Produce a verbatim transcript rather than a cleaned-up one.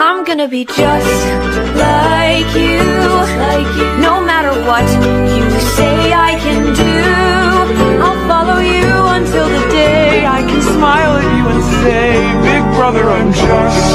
I'm gonna be just like you, like you. No matter what you say I can do, I'll follow you until the day I can smile at you and say, big brother, I'm just